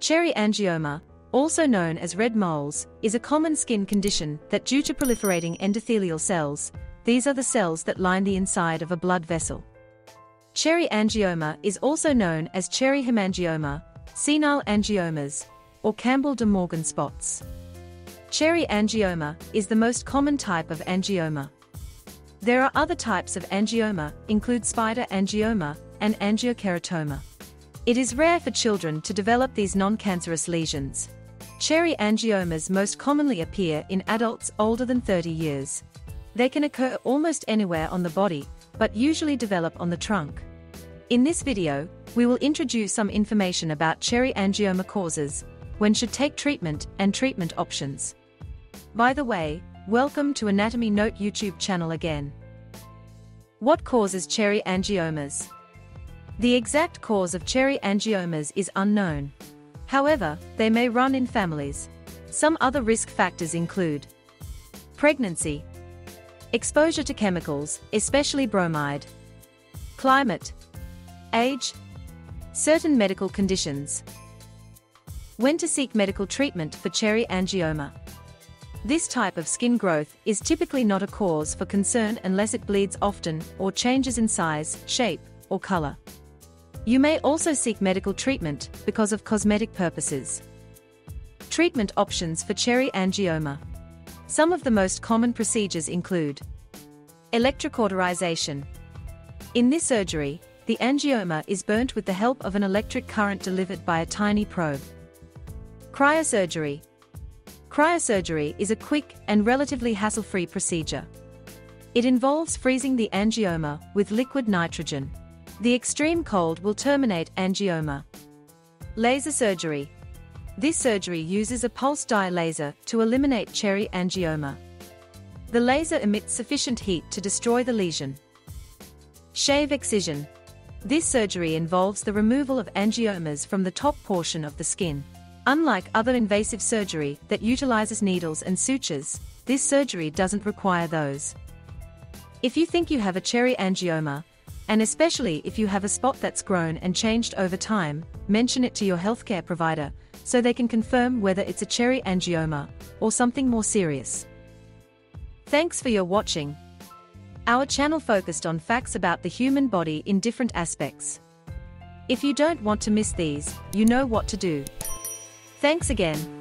Cherry angioma, also known as red moles, is a common skin condition that due to proliferating endothelial cells, these are the cells that line the inside of a blood vessel. Cherry angioma is also known as cherry hemangioma, senile angiomas, or Campbell de Morgan spots. Cherry angioma is the most common type of angioma. There are other types of angioma, include spider angioma and angiokeratoma. It is rare for children to develop these noncancerous lesions. Cherry angiomas most commonly appear in adults older than 30 years. They can occur almost anywhere on the body, but usually develop on the trunk. In this video, we will introduce some information about cherry angioma causes, when should take treatment, and treatment options. By the way, welcome to Anatomynote YouTube channel again. What causes cherry angiomas? The exact cause of cherry angiomas is unknown. However, they may run in families. Some other risk factors include pregnancy, exposure to chemicals, especially bromide, climate, age, certain medical conditions. When to seek medical treatment for cherry angioma? This type of skin growth is typically not a cause for concern unless it bleeds often or changes in size, shape, or color. You may also seek medical treatment because of cosmetic purposes. Treatment options for cherry angioma. Some of the most common procedures include electrocauterization. In this surgery, the angioma is burnt with the help of an electric current delivered by a tiny probe. Cryosurgery. Cryosurgery is a quick and relatively hassle-free procedure. It involves freezing the angioma with liquid nitrogen. The extreme cold will terminate angioma. Laser surgery. This surgery uses a pulse dye laser to eliminate cherry angioma. The laser emits sufficient heat to destroy the lesion. Shave excision. This surgery involves the removal of angiomas from the top portion of the skin. Unlike other invasive surgery that utilizes needles and sutures, this surgery doesn't require those. If you think you have a cherry angioma, and especially if you have a spot that's grown and changed over time, mention it to your healthcare provider so they can confirm whether it's a cherry angioma or something more serious. Thanks for your watching. Our channel focused on facts about the human body in different aspects. If you don't want to miss these, you know what to do. Thanks again.